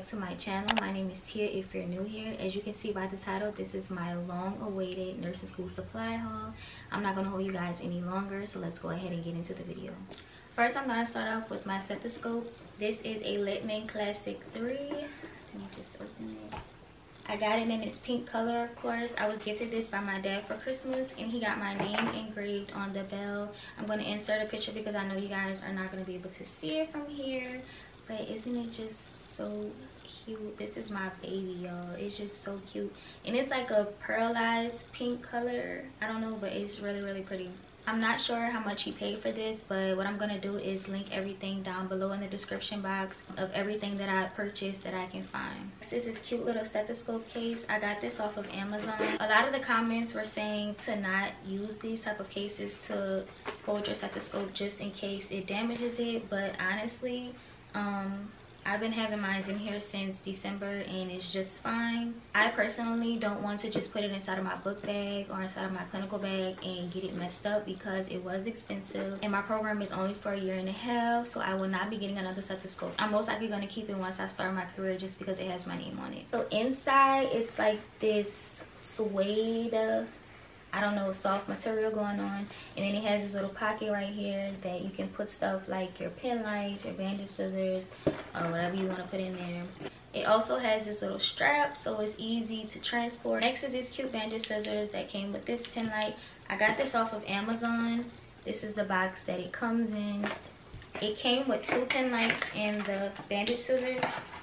to my channel. My name is Tia if you're new here. As you can see by the title, this is my long-awaited nursing school supply haul. I'm not going to hold you guys any longer, so let's go ahead and get into the video. First, I'm going to start off with my stethoscope. This is a Littmann Classic 3. Let me just open it. I got it in this pink color, of course. I was gifted this by my dad for Christmas, and he got my name engraved on the bell. I'm going to insert a picture because I know you guys are not going to be able to see it from here. But isn't it just so cute? This is my baby, y'all. It's just so cute. And it's like a pearlized pink color. I don't know, but it's really, really pretty. I'm not sure how much he paid for this, but what I'm gonna do is link everything down below in the description box of everything that I purchased that I can find. This is this cute little stethoscope case. I got this off of Amazon. A lot of the comments were saying to not use these type of cases to hold your stethoscope just in case it damages it, but honestly, I've been having mine in here since December and it's just fine. I personally don't want to just put it inside of my book bag or inside of my clinical bag and get it messed up because it was expensive. And my program is only for a year and a half, so I will not be getting another stethoscope. I'm most likely going to keep it once I start my career just because it has my name on it. So inside, it's like this suede, I don't know, soft material going on, and then it has this little pocket right here that you can put stuff like your pen lights, your bandage scissors, or whatever you want to put in there. It also has this little strap, so it's easy to transport. Next is this cute bandage scissors that came with this pen light. I got this off of Amazon. This is the box that it comes in. It came with 2 pen lights and the bandage scissors.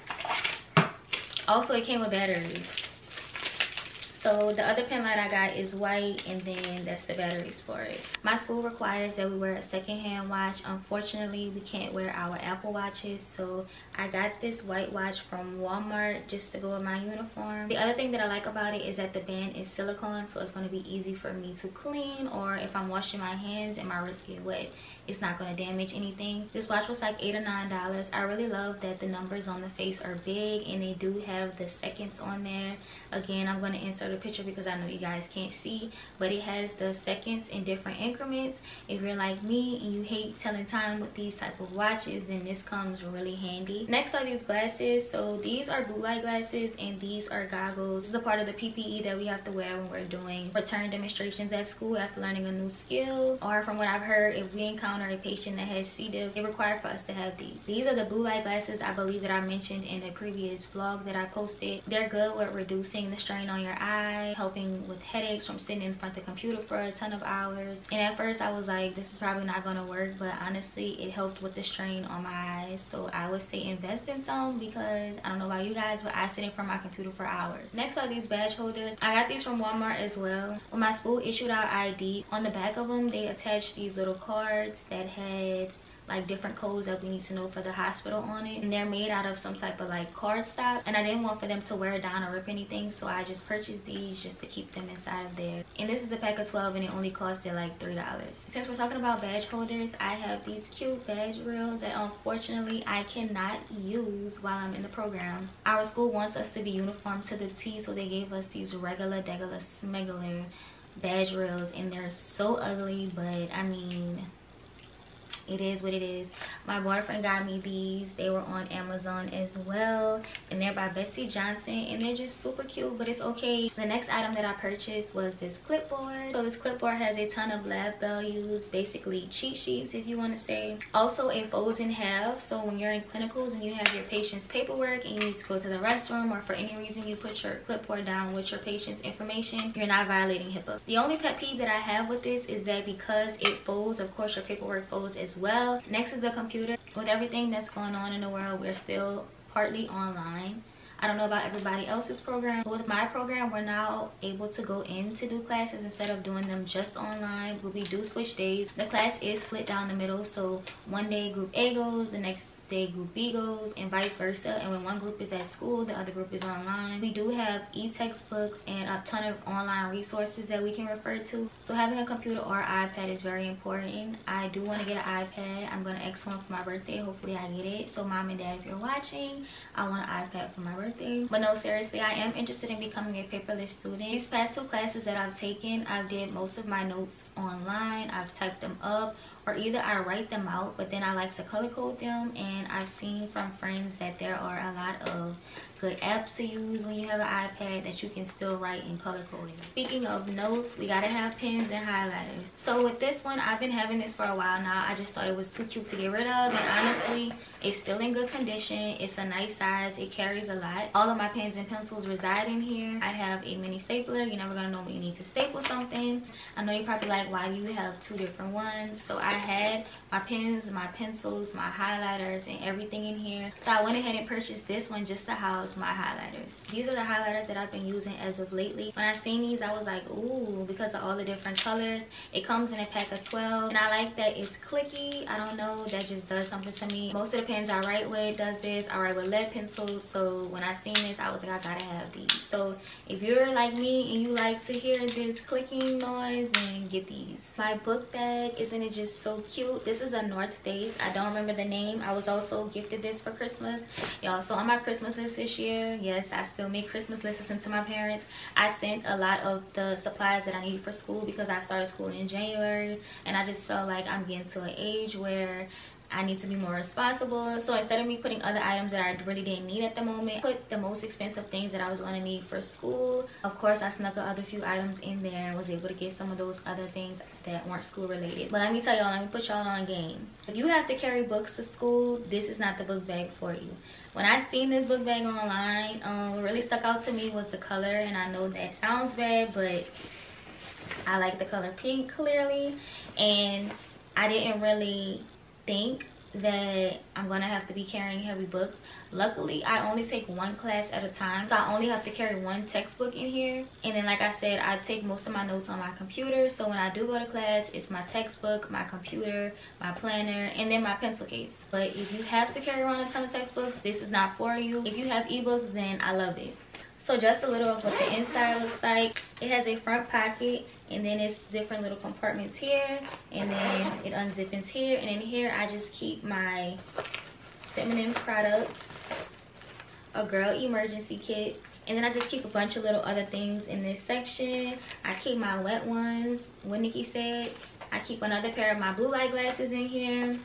Also, it came with batteries. So the other pen light I got is white, and then that's the batteries for it. My school requires that we wear a secondhand watch. Unfortunately, we can't wear our Apple watches, so I got this white watch from Walmart just to go with my uniform. The other thing that I like about it is that the band is silicone, so it's going to be easy for me to clean, or if I'm washing my hands and my wrists get wet, it's not going to damage anything. This watch was like $8 or $9. I really love that the numbers on the face are big and they do have the seconds on there. Again, I'm going to insert a picture because I know you guys can't see, but it has the seconds in different increments. If you're like me and you hate telling time with these type of watches, then this comes really handy. Next are these glasses. So these are blue light glasses and these are goggles. This is a part of the PPE that we have to wear when we're doing return demonstrations at school after learning a new skill, or from what I've heard, if we encounter a patient that has C. diff, it requires for us to have these. These are the blue light glasses I believe that I mentioned in a previous vlog that I posted. They're good with reducing the strain on your eye, helping with headaches from sitting in front of the computer for a ton of hours. And at first I was like, this is probably not gonna work, but honestly it helped with the strain on my eyes. So I would say invest in some, because I don't know about you guys, but I sit in front of my computer for hours. Next are these badge holders. I got these from Walmart as well. When my school issued out ID, on the back of them they attached these little cards that had like different codes that we need to know for the hospital on it, and they're made out of some type of like card stock, and I didn't want for them to wear down or rip anything, so I just purchased these just to keep them inside of there. And this is a pack of 12 and it only costed like $3. Since we're talking about badge holders, I have these cute badge reels that unfortunately I cannot use while I'm in the program. Our school wants us to be uniform to the T, so they gave us these regular degular smegular badge reels, and they're so ugly, but I mean, it is what it is. My boyfriend got me these. They were on Amazon as well, and they're by Betsy Johnson, and they're just super cute, but it's okay. The next item that I purchased was this clipboard. So this clipboard has a ton of lab values, basically cheat sheets if you want to say. Also, it folds in half, so when you're in clinicals and you have your patient's paperwork and you need to go to the restroom, or for any reason you put your clipboard down with your patient's information, you're not violating HIPAA. The only pet peeve that I have with this is that because it folds, of course your paperwork folds as well. Next is the computer. With everything that's going on in the world, we're still partly online. I don't know about everybody else's program, but with my program, we're now able to go in to do classes instead of doing them just online. But we do switch days. The class is split down the middle, so one day group A goes, the next day group B goes, and vice versa. And when one group is at school, the other group is online. We do have e-textbooks and a ton of online resources that we can refer to, so having a computer or iPad is very important. I do want to get an iPad. I'm going to ask one for my birthday. Hopefully I get it. So mom and dad, if you're watching, I want an iPad for my birthday. But no, seriously, I am interested in becoming a paperless student. These past 2 classes that I've taken, I've did most of my notes online. I've typed them up, or either I write them out, but then I like to color code them. And I've seen from friends that there are a lot of good apps to use when you have an iPad that you can still write in color coding. Speaking of notes, we gotta have pens and highlighters. So with this one, I've been having this for a while now. I just thought it was too cute to get rid of, and honestly, it's still in good condition. It's a nice size. It carries a lot. All of my pens and pencils reside in here. I have a mini stapler. You're never gonna know when you need to staple something. I know you're probably like, why do you have two different ones? So I had my pens, my pencils, my highlighters, and everything in here. So I went ahead and purchased this one just to house my highlighters. These are the highlighters that I've been using as of lately. When I seen these, I was like, ooh, because of all the different colors. It comes in a pack of 12, and I like that it's clicky. I don't know, that just does something to me. Most of the pens I write with does this. I write with lead pencils, so when I seen this, I was like, I gotta have these. So if you're like me and you like to hear this clicking noise, then get these. My book bag, isn't it just so cute? This is a North Face. I don't remember the name. I was also gifted this for Christmas, y'all. So on my Christmas list this year, yes, I still make Christmas lists to my parents. I sent a lot of the supplies that I need for school because I started school in January, and I just felt like I'm getting to an age where I need to be more responsible. So instead of me putting other items that I really didn't need at the moment, put the most expensive things that I was going to need for school. Of course, I snuck other few items in there and was able to get some of those other things that weren't school related. But let me tell y'all, let me put y'all on game. If you have to carry books to school, this is not the book bag for you. When I seen this book bag online, what really stuck out to me was the color. And I know that sounds bad, but I like the color pink clearly. And I didn't really think that I'm gonna have to be carrying heavy books. Luckily, I only take one class at a time, so I only have to carry one textbook in here. And then, like I said, I take most of my notes on my computer, so when I do go to class, it's my textbook, my computer, my planner, and then my pencil case. But if you have to carry around a ton of textbooks, this is not for you. If you have ebooks, then I love it. So just a little of what the inside looks like. It has a front pocket, and then it's different little compartments here, and then it unzips here. And in here, I just keep my feminine products, a girl emergency kit, and then I just keep a bunch of little other things in this section. I keep my wet ones, what Nikki said. I keep another pair of my blue light glasses in here,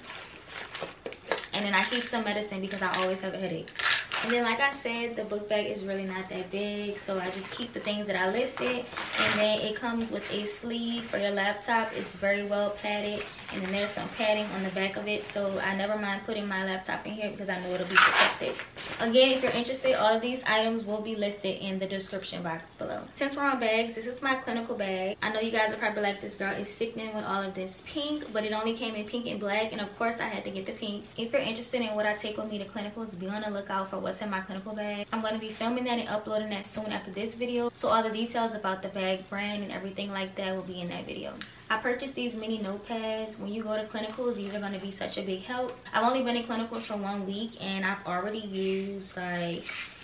and then I keep some medicine because I always have a headache. And then, like I said, the book bag is really not that big, so I just keep the things that I listed. And then it comes with a sleeve for your laptop. It's very well padded, and then there's some padding on the back of it, so I never mind putting my laptop in here because I know it'll be protected. Again, if you're interested, all of these items will be listed in the description box below. Since we're on bags, this is my clinical bag. I know you guys are probably like, this girl is sickening with all of this pink, but it only came in pink and black, and of course I had to get the pink. If you're interested in what I take with me to clinicals, be on the lookout for what's in my clinical bag. I'm going to be filming that and uploading that soon after this video, so all the details about the bag brand and everything like that will be in that video. I purchased these mini notepads. When you go to clinicals, these are going to be such a big help. I've only been in clinicals for 1 week, and I've already used like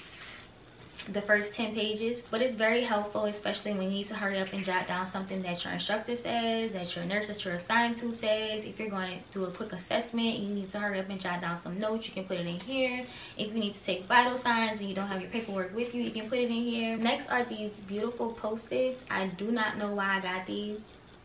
the first 10 pages, but it's very helpful, especially when you need to hurry up and jot down something that your instructor says, that your nurse that you're assigned to says. If you're going to do a quick assessment, you need to hurry up and jot down some notes, you can put it in here. If you need to take vital signs and you don't have your paperwork with you, you can put it in here. Next are these beautiful Post-its. I do not know why I got these.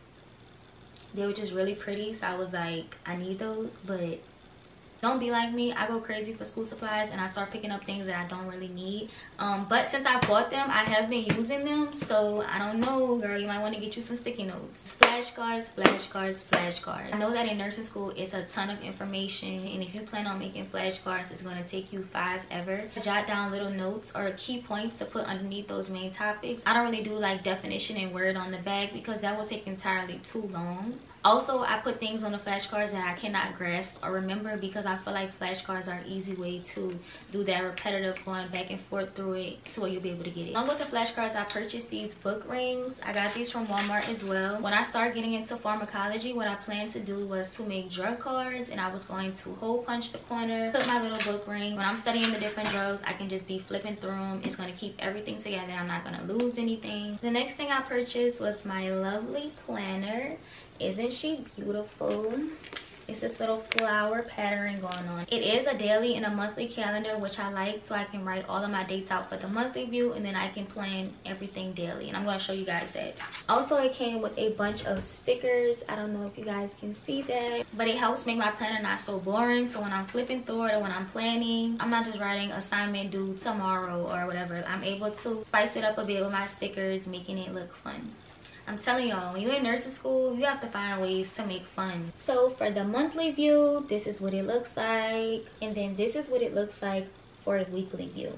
They were just really pretty, so I was like, I need those. But don't be like me. I go crazy for school supplies and I start picking up things that I don't really need. But since I bought them, I have been using them, so I don't know, girl, you might want to get you some sticky notes. Flashcards, flashcards, flashcards. I know that in nursing school it's a ton of information, and if you plan on making flashcards, it's going to take you 5 ever. Jot down little notes or key points to put underneath those main topics. I don't really do like definition and word on the back because that will take entirely too long. Also, I put things on the flashcards that I cannot grasp or remember because I feel like flashcards are an easy way to do that repetitive going back and forth through it so you'll be able to get it. Along with the flashcards, I purchased these book rings. I got these from Walmart as well. When I started getting into pharmacology, what I planned to do was to make drug cards, and I was going to hole punch the corner, put my little book ring. When I'm studying the different drugs, I can just be flipping through them. It's going to keep everything together. I'm not going to lose anything. The next thing I purchased was my lovely planner. Isn't she beautiful? It's this little flower pattern going on. It is a daily and a monthly calendar, which I like, so I can write all of my dates out for the monthly view, and then I can plan everything daily, and I'm going to show you guys that. Also, it came with a bunch of stickers. I don't know if you guys can see that, but it helps make my planner not so boring. So when I'm flipping through it or when I'm planning, I'm not just writing assignment due tomorrow or whatever. I'm able to spice it up a bit with my stickers, making it look fun. I'm telling y'all, when you're in nursing school, you have to find ways to make fun. So for the monthly view, this is what it looks like, and then this is what it looks like for a weekly view.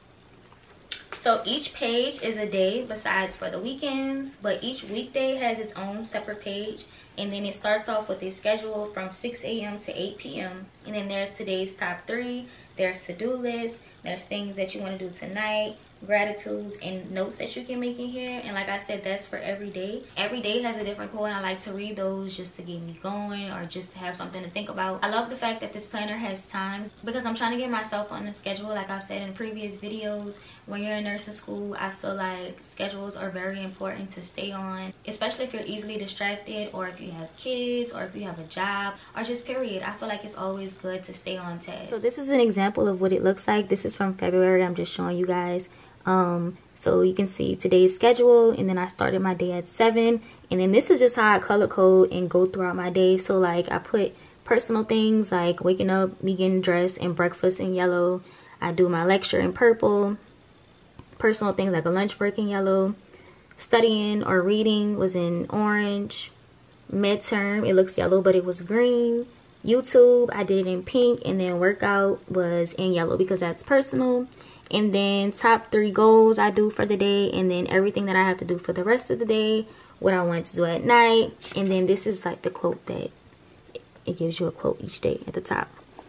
So each page is a day besides for the weekends, but each weekday has its own separate page, and then it starts off with a schedule from 6 a.m. to 8 p.m. and then there's today's top 3, there's to-do lists, there's things that you want to do tonight, gratitudes, and notes that you can make in here. And like I said, that's for every day. Every day has a different quote, and I like to read those just to get me going or just to have something to think about. I love the fact that this planner has times because I'm trying to get myself on the schedule. Like I've said in previous videos, when you're in nursing school, I feel like schedules are very important to stay on, especially if you're easily distracted, or if you have kids, or if you have a job, or just period. I feel like it's always good to stay on task. So this is an example of what it looks like. This is from February. I'm just showing you guys. So you can see today's schedule, and then I started my day at 7, and then this is just how I color code and go throughout my day. So like I put personal things like waking up, me getting dressed, and breakfast in yellow. I do my lecture in purple. Personal things like a lunch break in yellow. Studying or reading was in orange. Midterm, it looks yellow but it was green. YouTube, I did it in pink, and then workout was in yellow because that's personal. And then top 3 goals I do for the day, and then everything that I have to do for the rest of the day, what I want to do at night. And then this is like the quote that it gives you a quote each day at the top.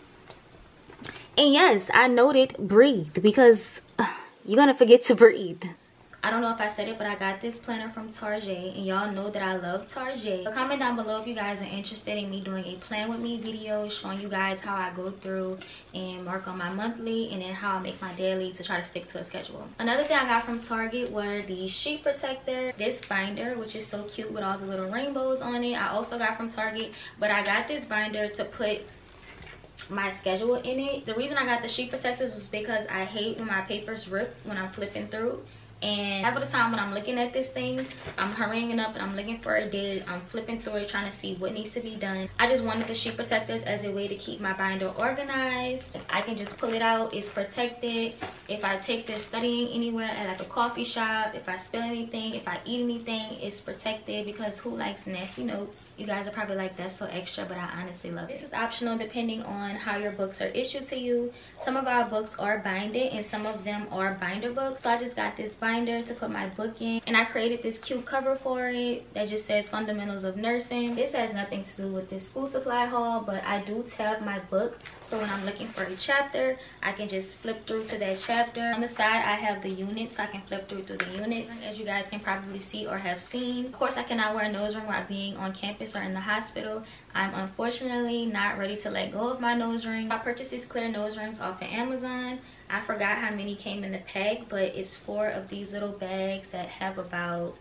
And yes, I noted breathe, because you're gonna forget to breathe. I don't know if I said it, but I got this planner from Target, and y'all know that I love Target. So comment down below if you guys are interested in me doing a plan with me video, showing you guys how I go through and mark on my monthly, and then how I make my daily to try to stick to a schedule. Another thing I got from Target were the sheet protector, this binder, which is so cute with all the little rainbows on it. I also got from Target, but I got this binder to put my schedule in it. The reason I got the sheet protectors was because I hate when my papers rip when I'm flipping through. And half of the time when I'm looking at this thing, I'm hurrying it up and I'm looking for a date. I'm flipping through it trying to see what needs to be done. I just wanted the sheet protectors as a way to keep my binder organized. I can just pull it out, it's protected. If I take this studying anywhere at like a coffee shop, if I spill anything, if I eat anything, it's protected, because who likes nasty notes? You guys are probably like, that's so extra, but I honestly love it. This is optional depending on how your books are issued to you. Some of our books are binded and some of them are binder books. So I just got this binder to put my book in, and I created this cute cover for it that just says Fundamentals of Nursing. This has nothing to do with this school supply haul, but I do tab my book, so when I'm looking for a chapter, I can just flip through to that chapter. On the side I have the units, so I can flip through the units, as you guys can probably see or have seen. Of course, I cannot wear a nose ring while being on campus or in the hospital. I'm unfortunately not ready to let go of my nose ring. I purchased these clear nose rings off of Amazon. I forgot how many came in the pack, but it's 4 of these little bags that have about,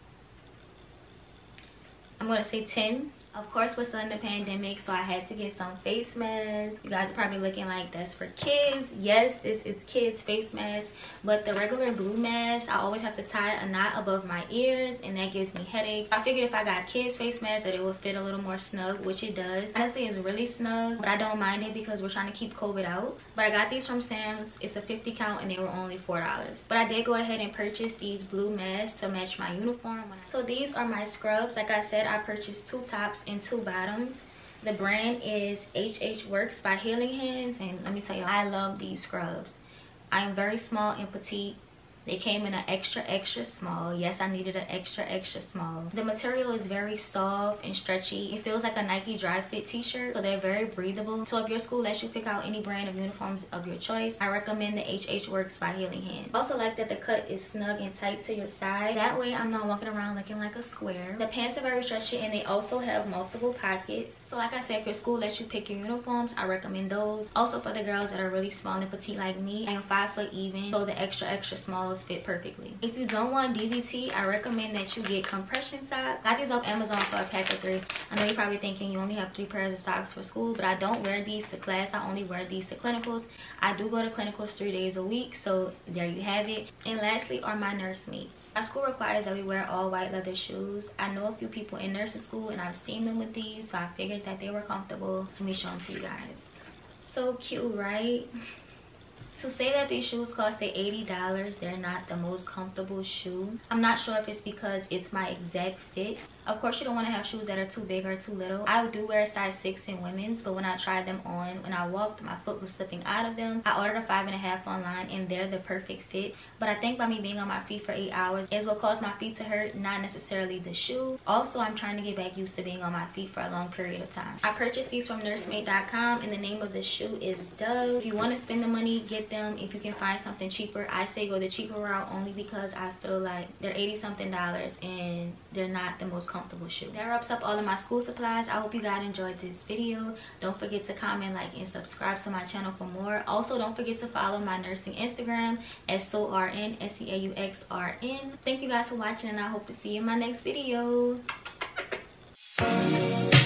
I'm gonna say 10. Of course, we're still in the pandemic, so I had to get some face masks. You guys are probably looking like, that's for kids. Yes, this is kids face mask, but the regular blue mask, I always have to tie a knot above my ears, and that gives me headaches. I figured if I got kids face masks that it would fit a little more snug, which it does. Honestly, it's really snug, but I don't mind it because we're trying to keep COVID out. But I got these from Sam's. It's a 50 count and they were only $4. But I did go ahead and purchase these blue masks to match my uniform. So these are my scrubs. Like I said, I purchased 2 tops and 2 bottoms. The brand is HH Works by Healing Hands, and let me tell you, I love these scrubs. I am very small and petite. They came in an extra small. Yes, I needed an extra small. The material is very soft and stretchy. It feels like a Nike dry fit t-shirt, so they're very breathable. So if your school lets you pick out any brand of uniforms of your choice, I recommend the HH Works by Healing Hands. I also like that the cut is snug and tight to your side. That way I'm not walking around looking like a square. The pants are very stretchy and they also have multiple pockets. So like I said, if your school lets you pick your uniforms, I recommend those. Also for the girls that are really small and petite like me, I am 5 foot even, so the extra smalls those fit perfectly. If you don't want DVT, I recommend that you get compression socks. Got these off Amazon for a pack of 3. I know you're probably thinking you only have 3 pairs of socks for school, but I don't wear these to class. I only wear these to clinicals. I do go to clinicals 3 days a week, so there you have it. And lastly are my nurse mates. Our school requires that we wear all white leather shoes. I know a few people in nursing school and I've seen them with these, so I figured that they were comfortable. Let me show them to you guys. So cute, right? To say that these shoes costed $80, they're not the most comfortable shoe. I'm not sure if it's because it's my exact fit. Of course, you don't want to have shoes that are too big or too little. I do wear a size 6 in women's, but when I tried them on, when I walked, my foot was slipping out of them. I ordered a 5.5 online and they're the perfect fit. But I think by me being on my feet for 8 hours is what caused my feet to hurt, not necessarily the shoe. Also, I'm trying to get back used to being on my feet for a long period of time. I purchased these from nursemate.com and the name of the shoe is Dove. If you want to spend the money, get them. If you can find something cheaper, I say go the cheaper route only because I feel like they're $80-something and they're not the most comfortable shoe. That wraps up all of my school supplies. I hope you guys enjoyed this video. Don't forget to comment, like, and subscribe to my channel for more. Also, don't forget to follow my nursing Instagram at SeauxRN, SeauxRN. Thank you guys for watching and I hope to see you in my next video.